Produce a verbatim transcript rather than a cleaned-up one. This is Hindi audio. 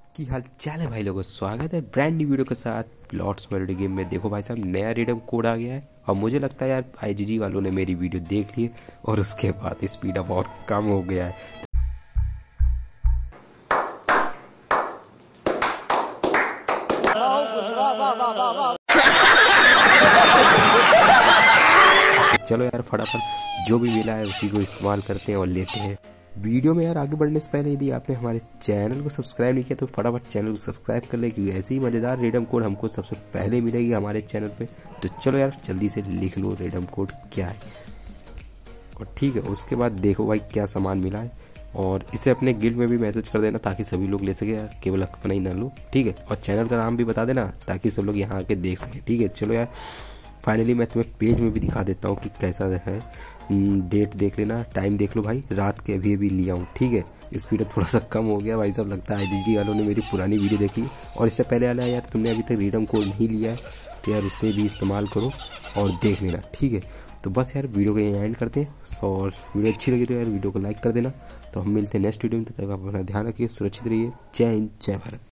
की हाल चाल है भाई लोगों, स्वागत है ब्रांड न्यू वीडियो के साथ लॉर्ड्स मेलोडी गेम में। देखो भाई साहब, नया रिडम कोड आ गया है और मुझे लगता है यार आईजीजी वालों ने मेरी वीडियो देख ली और उसके बाद स्पीड अब और कम हो गया है। तो चलो यार फटाफट जो भी मिला है उसी को इस्तेमाल करते हैं और लेते हैं। वीडियो में यार आगे बढ़ने से पहले यदि आपने हमारे चैनल को सब्सक्राइब नहीं किया तो फटाफट चैनल को सब्सक्राइब कर ले, क्योंकि ऐसे ही मज़ेदार रिडम कोड हमको सबसे पहले मिलेगी हमारे चैनल पे। तो चलो यार जल्दी से लिख लो रिडम कोड क्या है और ठीक है, उसके बाद देखो भाई क्या सामान मिला है और इसे अपने गिल्ड में भी मैसेज कर देना ताकि सभी लोग ले सके यार, केवल अपना ही ना लो, ठीक है। और चैनल का नाम भी बता देना ताकि सब लोग यहाँ आके देख सके, ठीक है। चलो यार फाइनली मैं तुम्हें पेज में भी दिखा देता हूँ कि कैसा है। डेट देख लेना, टाइम देख लो भाई, रात के अभी अभी लिया हूँ, ठीक है। स्पीड थोड़ा सा कम हो गया भाई साहब, लगता है आईजीजी वालों ने मेरी पुरानी वीडियो देखी और इससे पहले वाला यार तुमने अभी तक रिडम कोड नहीं लिया है तो यार उसे भी इस्तेमाल करो और देख लेना, ठीक है। तो बस यार वीडियो को यहीं एंड करते हैं और वीडियो अच्छी लगी तो यार वीडियो को लाइक कर देना। तो हम मिलते हैं नेक्स्ट वीडियो में, तब तक आप अपना ध्यान रखिए, सुरक्षित रहिए। जय हिंद, जय भारत।